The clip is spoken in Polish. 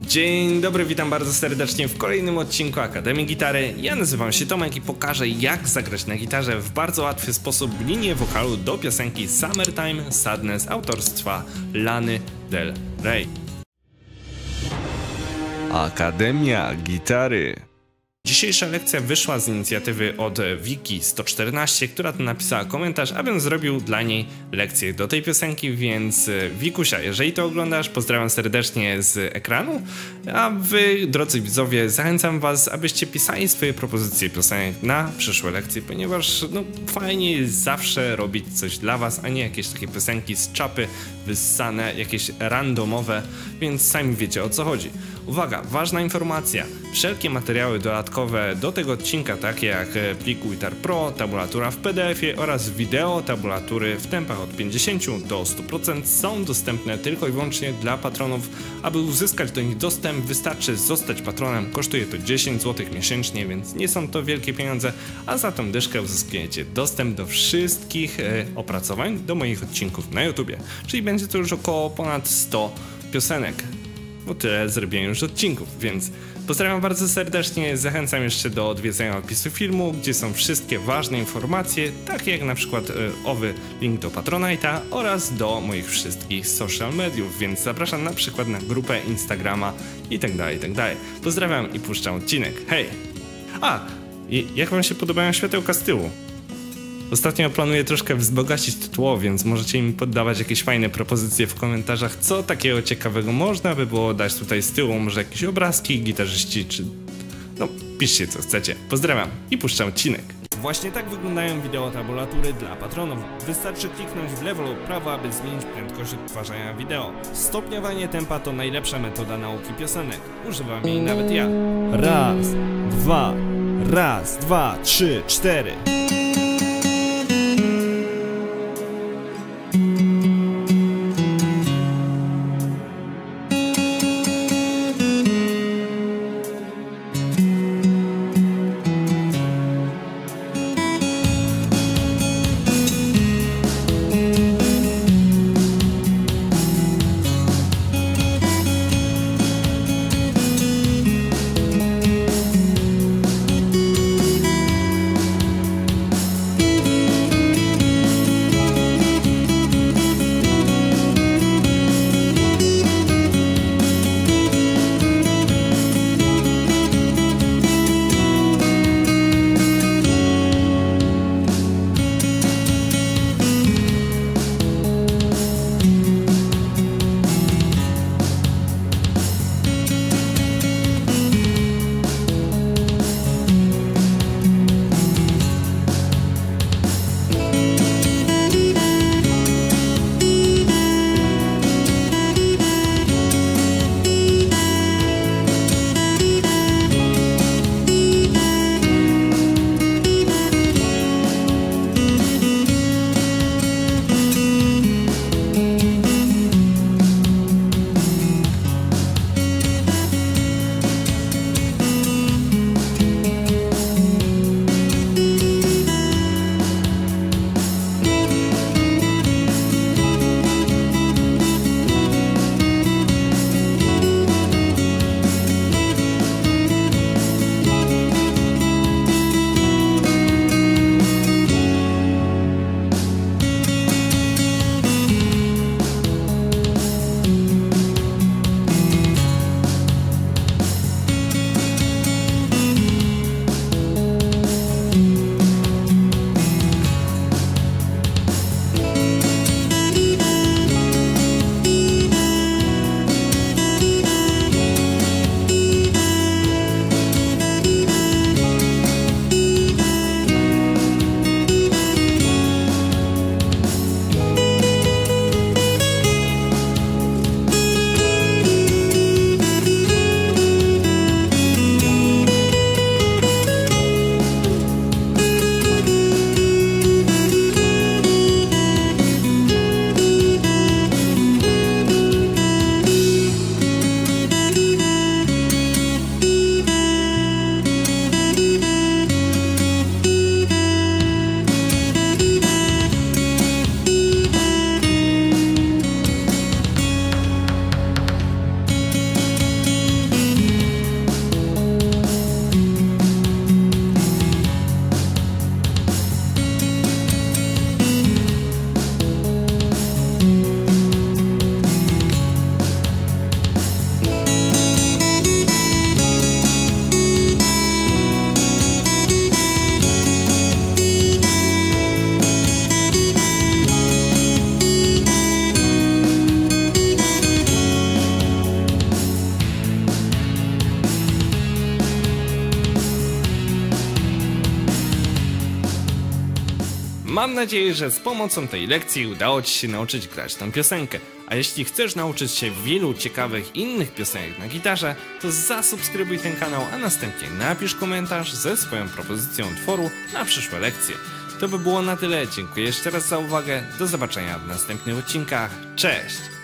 Dzień dobry, witam bardzo serdecznie w kolejnym odcinku Akademii Gitary. Ja nazywam się Tomek i pokażę, jak zagrać na gitarze w bardzo łatwy sposób linię wokalu do piosenki Summertime Sadness autorstwa Lany Del Rey. Akademia Gitary. Dzisiejsza lekcja wyszła z inicjatywy od Wiki114, która to napisała komentarz, abym zrobił dla niej lekcję do tej piosenki, więc Wikusia, jeżeli to oglądasz, pozdrawiam serdecznie z ekranu, a wy, drodzy widzowie, zachęcam was, abyście pisali swoje propozycje piosenek na przyszłe lekcje, ponieważ fajnie jest zawsze robić coś dla was, a nie jakieś takie piosenki z czapy, wyssane, jakieś randomowe, więc sami wiecie, o co chodzi. Uwaga, ważna informacja, wszelkie materiały dodatkowe do tego odcinka, takie jak plik Guitar Pro, tabulatura w PDF-ie oraz wideo tabulatury w tempach od 50 do 100% są dostępne tylko i wyłącznie dla patronów. Aby uzyskać do nich dostęp, wystarczy zostać patronem, kosztuje to 10 zł miesięcznie, więc nie są to wielkie pieniądze, a za tą dyszkę uzyskujecie dostęp do wszystkich opracowań do moich odcinków na YouTubie, czyli będzie to już około ponad 100 piosenek. Bo tyle zrobiłem już odcinków, więc pozdrawiam bardzo serdecznie, zachęcam jeszcze do odwiedzenia opisu filmu, gdzie są wszystkie ważne informacje, takie jak na przykład owy link do Patronite'a oraz do moich wszystkich social mediów, więc zapraszam na przykład na grupę Instagrama itd. Pozdrawiam i puszczam odcinek, hej! Jak wam się podobają światełka z tyłu? Ostatnio planuję troszkę wzbogacić to tło, więc możecie mi poddawać jakieś fajne propozycje w komentarzach, co takiego ciekawego można by było dać tutaj z tyłu, może jakieś obrazki, gitarzyści, czy... piszcie co chcecie. Pozdrawiam i puszczam odcinek. Właśnie tak wyglądają wideo tabulatury dla patronów. Wystarczy kliknąć w lewo lub prawo, aby zmienić prędkość odtwarzania wideo. Stopniowanie tempa to najlepsza metoda nauki piosenek. Używam jej nawet ja. Raz, dwa, trzy, cztery. Mam nadzieję, że z pomocą tej lekcji udało Ci się nauczyć grać tą piosenkę. A jeśli chcesz nauczyć się wielu ciekawych innych piosenek na gitarze, to zasubskrybuj ten kanał, a następnie napisz komentarz ze swoją propozycją utworu na przyszłe lekcje. To by było na tyle, dziękuję jeszcze raz za uwagę, do zobaczenia w następnych odcinkach, cześć!